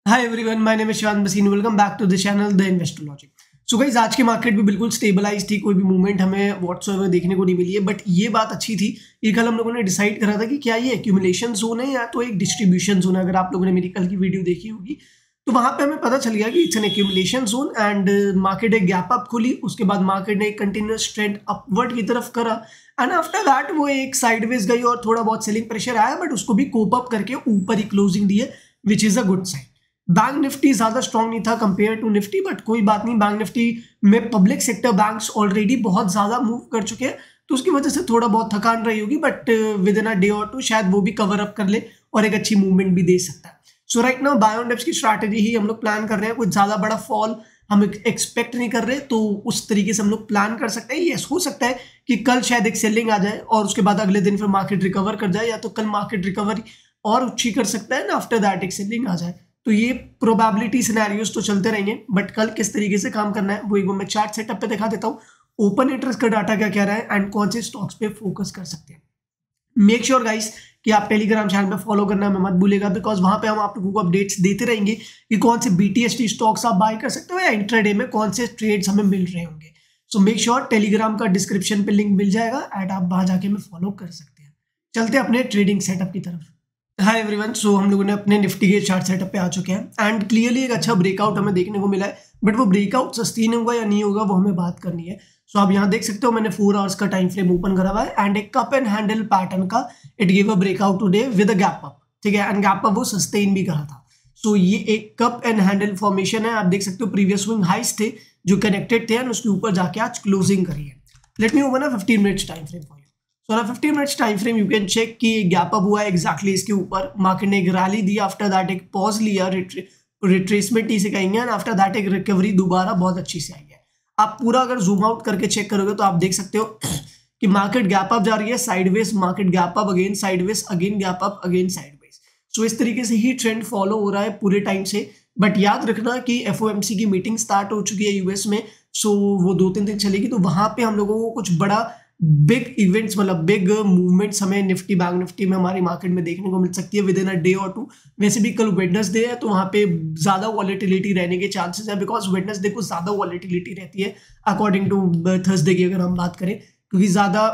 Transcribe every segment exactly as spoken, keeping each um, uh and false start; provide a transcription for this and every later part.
Hi everyone, my name is Shivan Basin. Welcome back to the channel the investor logic. So guys, आज की market भी बिल्कुल stabilise थी, कोई भी मूवमेंट हमें व्हाट्सएवर देखने को नहीं मिली है। बट ये बात अच्छी थी कि कल हम लोगों ने डिसाइड करा था कि क्या ये एक्यूमुलेशन जोन है या तो एक डिस्ट्रीब्यूशन जोन है। अगर आप लोगों ने मेरी कल की वीडियो देखी होगी तो वहां पे हमें पता चल गया कि it's an accumulation zone and market एक गैप अप खुली, उसके बाद मार्केट ने एक कंटिन्यूअस ट्रेंड अपवर्ड की तरफ करा एंड आफ्टर दैट वो एक साइडवेज गई और थोड़ा बहुत सेलिंग प्रेशर आया, बट उसको भी कोप अप करके ऊपर ही क्लोजिंग दी है, which is a good sign. Bank Nifty ज्यादा स्ट्रांग नहीं था कंपेयर टू निफ्टी, बट कोई बात नहीं। बैंक निफ्टी में पब्लिक सेक्टर बैंक्स ऑलरेडी बहुत ज्यादा मूव कर चुके हैं, तो उसकी वजह से थोड़ा बहुत थकान रही होगी, but within a day और टू शायद वो भी कवर अप कर ले और एक अच्छी मूवमेंट भी दे सकता है। So right now buy on dips की स्ट्रैटेजी ही हम लोग प्लान कर रहे हैं। कुछ ज्यादा बड़ा फॉल हम एक्सपेक्ट नहीं कर रहे, तो उस तरीके से हम लोग प्लान कर सकते हैं। यस, हो सकता है कि कल शायद एक सेलिंग आ जाए और उसके बाद अगले दिन फिर मार्केट रिकवर कर जाए, या तो कल मार्केट रिकवरी और अच्छी कर सकता है ना, आफ्टर दैट एक सेलिंग आ जाए। तो ये प्रोबेबिलिटी सिनेरियोस तो चलते रहेंगे, बट कल किस तरीके से काम करना है वो एक बार मैं चार्ट सेटअप पे दिखा देता हूँ। ओपन इंटरेस्ट का डाटा क्या कह रहा है एंड कौन से स्टॉक्स पे फोकस कर सकते हैं। मेक श्योर गाइस कि आप टेलीग्राम चैनल पे फॉलो करना मैं मत भूलेगा, बिकॉज वहां पे हम आप लोगों को अपडेट्स देते रहेंगे कि कौन से बीटीएसटी स्टॉक्स आप बाय कर सकते हो या इंट्राडे में कौन से ट्रेड्स हमें मिल रहे होंगे। सो मेक श्योर टेलीग्राम का डिस्क्रिप्शन पे लिंक मिल जाएगा एंड आप वहां जाके हमें फॉलो कर सकते हैं। चलते हैं अपने ट्रेडिंग सेटअप की तरफ। हाय एवरीवन, सो हम लोगों ने अपने निफ्टी के चार्ट सेटअप पे आ चुके हैं एंड क्लियरली एक अच्छा ब्रेकआउट हमें देखने को मिला है, बट वो ब्रेकआउट सस्टेन होगा या नहीं होगा वो हमें बात करनी है। सो so, आप यहाँ देख सकते हो मैंने फोर आवर्स का टाइम फ्रेम ओपन करा हुआ है एंड एक कप एंड हैंडल पैटर्न का it give a breakout today with a gap up, ठीक है। एंड गैप अप वो सस्टेन भी करा था। सो so, ये एक कप एंड हैंडल फॉर्मेशन है। आप देख सकते हो प्रीवियस स्विंग हाइस थे जो कनेक्टेड थे एंड उसके ऊपर जाके आज क्लोजिंग करी है। Let me open a fifteen minutes time frame for you. So ना fifteen minutes time frame you can check कि गैप अप हुआ है एग्जैक्टली इसके ऊपर। मार्केट ने एक रैली दी, आफ्टर दैट एक पॉज लिया, रिट्रेसमेंट ही से कहेंगे, एंड आफ्टर दैट एक रिकवरी दोबारा बहुत अच्छी से आई है। आप पूरा अगर जूम आउट करके चेक करोगे तो आप देख सकते हो कि मार्केट गैप अप जा रही है, sideways market gap up, again sideways, again gap up, again sideways. So इस तरीके से ही ट्रेंड फॉलो हो रहा है पूरे टाइम से। बट याद रखना कि एफओएमसी की मीटिंग स्टार्ट हो चुकी है यूएस में, सो वो दो तीन दिन चलेगी, तो वहां पे हम लोगों को कुछ बड़ा बिग इवेंट्स मतलब बिग मूवमेंट्स हमें निफ्टी बैंक निफ्टी में हमारी मार्केट में देखने को मिल सकती है विद इन अ डे और टू। वैसे भी कल वेडनेसडे है तो वहां पे ज्यादा वॉलेटिलिटी रहने के चांसेस है, बिकॉज वेडनेसडे को ज्यादा वॉलेटिलिटी रहती है अकॉर्डिंग टू थर्सडे की अगर हम बात करें, क्योंकि ज्यादा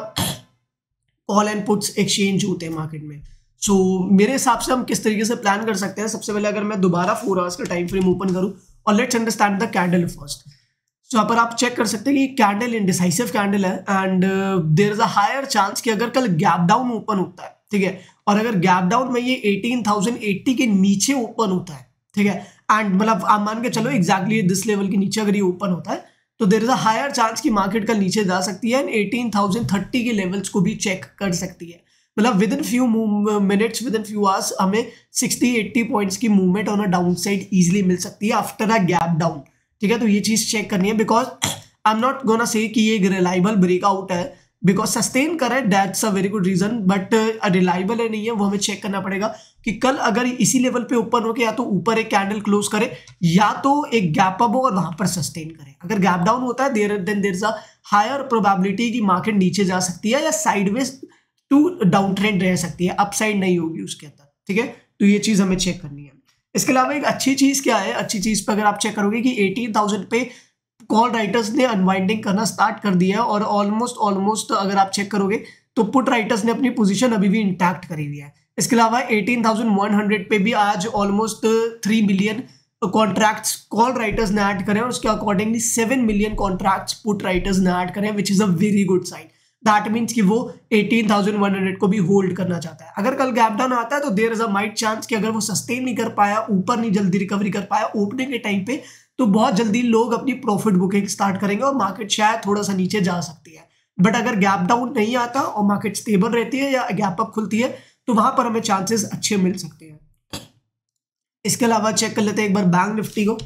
कॉल एंड पुट्स एक्सचेंज होते हैं मार्केट में। सो so, मेरे हिसाब से हम किस तरीके से प्लान कर सकते हैं। सबसे पहले अगर मैं दोबारा फोर आवर्स का टाइम फ्रेम ओपन करूं और let's understand the candle first. So यहाँ पर आप चेक कर सकते हैं कि कैंडल इंडिसाइसिव कैंडल है and there is a higher chance कि अगर कल गैप डाउन ओपन होता है, ठीक है, और अगर गैप डाउन में ये एटीन थाउजेंड एट्टी के नीचे ओपन होता है, ठीक है, एंड मतलब आप मान के चलो एग्जैक्टली दिस लेवल के नीचे अगर ये ओपन होता है तो there is a higher chance कि मार्केट कल नीचे जा सकती है एंड एटीन थाउजेंड थर्टी के लेवल्स को भी चेक कर सकती है। मतलब within few minutes, within few hours हमें सिक्सटी एट्टी पॉइंट्स की movement on a down side easily मिल सकती है आफ्टर अ गैप डाउन, ठीक है। तो ये चीज चेक करनी है, because I am not gonna say कि ये एक रिलायबल ब्रेकआउट है, बिकॉज सस्टेन करे that's a very good reason, but reliable है नहीं है वो हमें चेक करना पड़ेगा कि कल अगर इसी लेवल पे ओपन होकर या तो ऊपर एक कैंडल क्लोज करे या तो एक गैप अप हो और वहां पर सस्टेन करे। अगर गैप डाउन होता है there then there is a higher probability कि मार्केट नीचे जा सकती है या साइडवेज टू डाउन ट्रेंड रह सकती है, अपसाइड नहीं होगी उसके अंदर, ठीक है। तो ये चीज हमें चेक करनी है। इसके अलावा एक अच्छी चीज क्या है, अच्छी चीज पे अगर आप चेक करोगे कि एटीन थाउजेंड पे कॉल राइटर्स ने अनवाइंडिंग करना स्टार्ट कर दिया है और ऑलमोस्ट ऑलमोस्ट अगर आप चेक करोगे तो पुट राइटर्स ने अपनी पोजीशन अभी भी इंटैक्ट करी हुई है। इसके अलावा एटीन थाउजेंड वन हंड्रेड पे भी आज almost three million contracts call writers ने ऐड करें और उसके accordingly seven million contracts put writers ने ऐड करें, which is a very good sign. That means कि वो एटीन थाउजेंड वन हंड्रेड को भी होल्ड करना चाहता है। अगर कल गैप डाउन आता है तो there is a might chance कि अगर वो सस्टेन नहीं कर पाया, ऊपर नहीं जल्दी रिकवरी कर पाया ओपनिंग के टाइम पे, तो बहुत जल्दी लोग अपनी प्रॉफिट बुकिंग स्टार्ट करेंगे और मार्केट शायद थोड़ा सा नीचे जा सकती है। बट अगर गैप डाउन नहीं आता और मार्केट स्टेबल रहती है या गैप अप खुलती है तो वहां पर हमें चांसेस अच्छे मिल सकते हैं। इसके अलावा चेक कर लेते हैं एक बार बैंक निफ्टी को।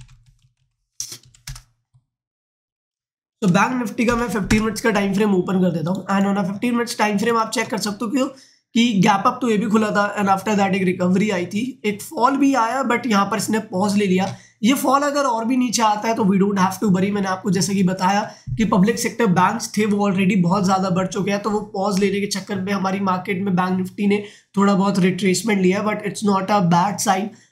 तो बैंक निफ्टी का मैं फिफ्टीन मिनट्स का टाइम फ्रेम ओपन कर देता हूँ and on fifteen minutes time frame आप चेक कर सकते हो क्यों कि गैप अप तो ये भी खुला था एंड आफ्टर दैट एक रिकवरी आई थी, एक फॉल भी आया, बट यहाँ पर इसने पॉज ले लिया। ये फॉल अगर और भी नीचे आता है तो we don't have to worry. मैंने आपको जैसे कि बताया कि पब्लिक सेक्टर बैंक्स थे वो ऑलरेडी बहुत ज्यादा बढ़ चुके हैं, तो वो पॉज लेने के चक्कर में हमारी मार्केट में बैंक निफ्टी ने थोड़ा बहुत रिट्रेसमेंट लिया, but it's not a bad sign.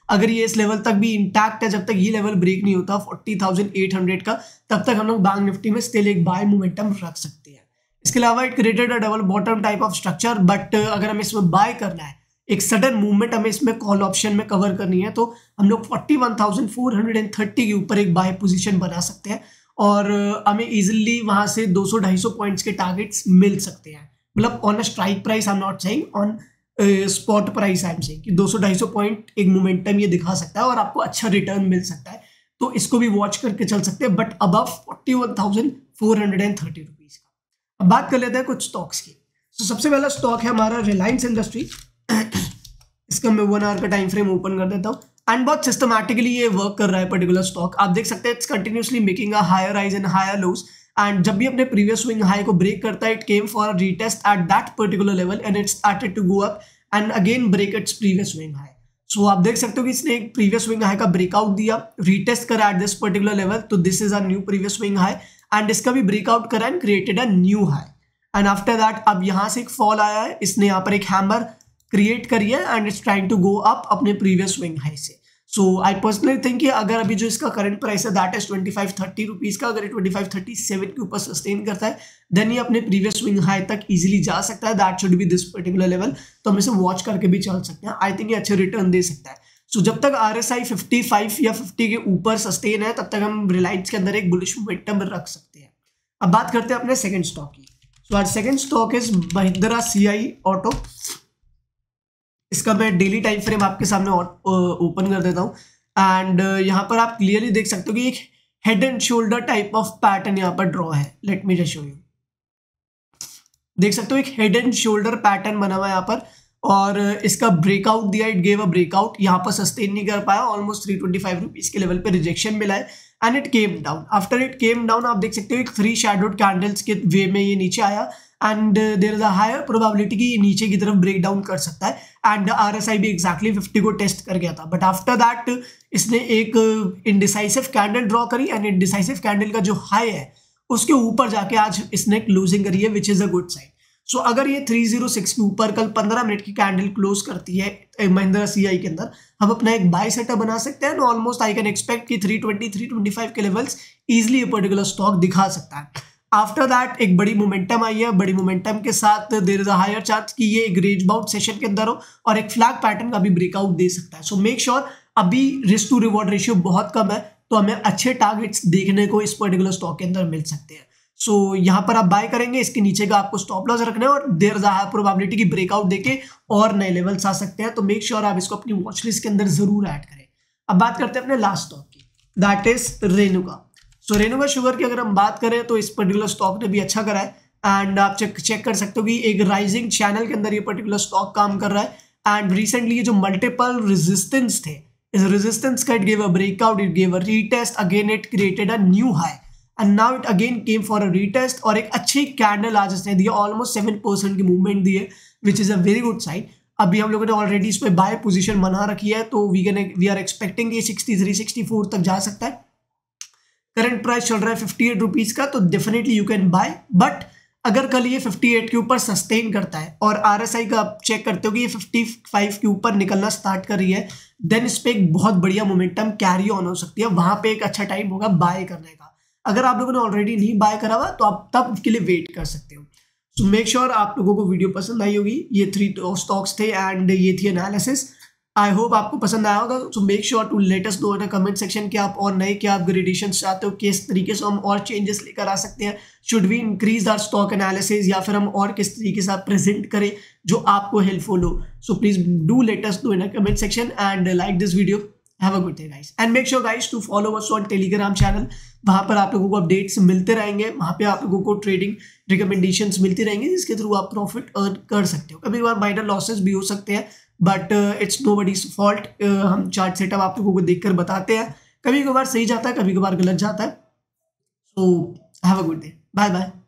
अगर ये इस लेवल तक भी इंटैक्ट है, जब तक ये लेवल ब्रेक नहीं होता फोर्टी थाउजेंड एट हंड्रेड का, तब तक हम लोग बैंक निफ्टी में स्टिल एक बाय मोमेंटम रख सकते हैं। इसके अलावा it created a double bottom type of structure, but अगर हमें इसमें बाय करना है, एक सडन मूवमेंट हमें इसमें कॉल ऑप्शन में कवर करनी है, तो हम लोग forty one thousand four hundred thirty के ऊपर एक बाय पोजीशन बना सकते हैं और हमें इजीली वहां से दो सौ ढाई सौ पॉइंट्स के टारगेट्स मिल सकते हैं। मतलब on a strike price, I am not saying on spot price, I am saying कि दो सौ ढाई सौ पॉइंट एक मोमेंटम ये दिखा सकता है और आपको अच्छा रिटर्न मिल सकता है, तो इसको भी वॉच करके चल सकते हैं, but above forty one thousand four hundred thirty rupees का। अब बात कर लेते हैं कुछ स्टॉक्स की। तो सबसे पहला स्टॉक है हमारा रिलायंस इंडस्ट्री। इसका मैं वन आवर का टाइम फ्रेम ओपन कर देता हूँ एंड बहुत सिस्टमैटिकली ये वर्क कर रहा है पर्टिकुलर स्टॉक। आप देख सकते हैं it's continuously making a higher rise and higher lows, and जब भी अपने प्रीवियस स्विंग हाई को ब्रेक करता है, it came for a retest at that particular level and it started to go up and again break its previous swing high. So आप देख सकते हो कि इसने एक प्रीवियस स्विंग हाई का ब्रेकआउट दिया, रीटेस्ट करा एट दिस पर्टिकुलर लेवल, तो this is a new previous swing high and इसका भी ब्रेकआउट करा and created a new high. And after that अब यहाँ से एक फॉल आया है, इसने यहाँ पर एक हैमर क्रिएट करी है and it's trying to go up अपने प्रीवियस स्विंग हाई से। सो आई पर्सनली थिंक कि अगर अभी जो इसका करंट प्राइस है that is twenty five thirty rupees का, अगर ये ट्वेंटी फाइव थर्टी सेवन के ऊपर सस्टेन करता है देन ये अपने प्रीवियस स्विंग हाई तक इजीली जा सकता है, that should be this particular level, तो हम इसे वॉच करके भी चल सकते हैं। आई थिंक ये अच्छे रिटर्न दे सकता है। सो so, जब तक R S I fifty five या फिफ्टी के ऊपर सस्टेन है तब तक हम रिलायंस के अंदर एक बुलिश मोमेंटम रख सकते हैं। अब बात करते हैं अपने सेकंड स्टॉक की। So our second stock is Mahindra CI auto. इसका मैं डेली टाइम फ्रेम आपके सामने ओपन कर देता हूँ एंड यहाँ पर आप क्लियरली देख सकते हो कि एक head and shoulder type of pattern यहाँ पर ड्रॉ है। Let me just show you. देख सकते हो एक हेड एंड शोल्डर पैटर्न बना हुआ है यहाँ पर, और इसका ब्रेकआउट दिया, इट गेव अ ब्रेकआउट, यहाँ पर सस्टेन नहीं कर पाया, almost three twenty five rupees के लेवल पे रिजेक्शन मिला है and it came down. After it came down आप देख सकते हो एक थ्री शैडोड कैंडल्स के वे में ये नीचे आया and there is a higher probability कि ये नीचे की तरफ ब्रेक डाउन कर सकता है एंड आरएसआई भी एग्जैक्टली फिफ्टी को टेस्ट कर गया था, बट आफ्टर दैट इसने एक इनडिसाइसिव कैंडल ड्रॉ करी एंड इनडिसाइसिव कैंडल का जो हाई है उसके ऊपर जाके आज इसने क्लोजिंग करी है, which is a good sign. So अगर ये थ्री जीरो सिक्स के ऊपर कल पंद्रह मिनट की कैंडल क्लोज करती है महिंद्रा सीआई के अंदर, हम अपना एक बाय सेटअप बना सकते हैं। ऑलमोस्ट आई कैन एक्सपेक्ट कि three twenty three twenty five के लेवल्स इजीली ये पर्टिकुलर स्टॉक दिखा सकता है। आफ्टर दैट एक बड़ी मोमेंटम आई है, बड़ी मोमेंटम के साथ there is a higher chance कि ये एक रेंज बाउंड सेशन के अंदर हो और एक फ्लैग पैटर्न का भी ब्रेकआउट दे सकता है। सो मेक श्योर अभी रिस्क टू रिवॉर्ड रेशियो बहुत कम है, तो हमें अच्छे टारगेट्स देखने को इस पर्टिकुलर स्टॉक के अंदर मिल सकते हैं। सो so, यहाँ पर आप बाय करेंगे, इसके नीचे का आपको स्टॉप लॉस रखना है और there is a high probability की ब्रेकआउट देके और नए लेवल्स आ सकते हैं, तो मेक श्योर आप इसको अपनी वॉच लिस्ट के अंदर जरूर ऐड करें। अब बात करते हैं अपने लास्ट स्टॉक की, that is Renuka. So so, Renuka sugar की अगर हम बात करें तो इस पर्टिकुलर स्टॉक ने भी अच्छा करा है एंड आप चेक चेक कर सकते हो कि एक राइजिंग चैनल के अंदर ये पर्टिकुलर स्टॉक काम कर रहा है एंड रिसेंटली ये जो मल्टीपल रेजिस्टेंस थे, इस रेजिस्टेंस का it give a breakout, it give a retest, again it created a new high and now it again came for a retest और एक अच्छी कैंडल आज इसने दिया, ऑलमोस्ट सेवन परसेंट की मूवमेंट दी है, which is a very good sign. अभी हम लोगों ने ऑलरेडी इस पर बाय पोजीशन बना रखी है, तो we can we are expecting ये सिक्सटी थ्री सिक्सटी फोर तक जा सकता है। करंट प्राइस चल रहा है फिफ्टी एट रुपीज का, तो definitely you can buy, but अगर कल ये फिफ्टी एट के ऊपर सस्टेन करता है और आरएसआई का आप चेक करते हो कि ये फिफ्टी फाइव के ऊपर निकलना स्टार्ट कर रही है, देन इस पे एक बहुत बढ़िया मोमेंटम कैरी ऑन हो सकती है, वहां पे एक अच्छा टाइम होगा बाय करने का। अगर आप लोगों ने ऑलरेडी नहीं बाय करा हुआ तो आप तब के लिए वेट कर सकते हो। सो मेक श्योर आप लोगों को वीडियो पसंद आई होगी। ये थ्री स्टॉक्स थे एंड ये थी एनालिसिस। आई होप आपको पसंद आया होगा। So make sure to let us know in comment section कि आप और नए क्या अपग्रेडेशन चाहते हो, किस तरीके से हम और चेंजेस लेकर आ सकते हैं, should we increase our stock analysis या फिर हम और किस तरीके से आप प्रेजेंट करें जो आपको हेल्पफुल हो। So please do let us know in comment section and like this video. Have a good day guys and make sure guys to follow us on Telegram channel. वहाँ पर आप लोगों को अपडेट्स मिलते रहेंगे, वहाँ पे आप लोगों को ट्रेडिंग रिकमेंडेशंस मिलती रहेंगी जिसके थ्रू आप प्रॉफिट अर्न कर सकते हो। कभी कभार माइनर लॉसेस भी हो सकते हैं, but it's nobody's fault. हम चार्ट सेटअप आप लोगों को देखकर बताते हैं, कभी कभार सही जाता है, कभी कभार गलत जाता है। So have a good day, bye bye.